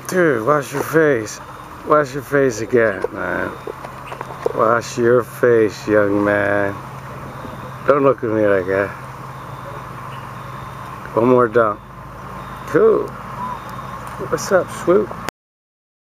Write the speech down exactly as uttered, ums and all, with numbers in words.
Dude, wash your face. Wash your face again, man. Wash your face, young man. Don't look at me like that. One more dump. Cool. What's up, Swoop?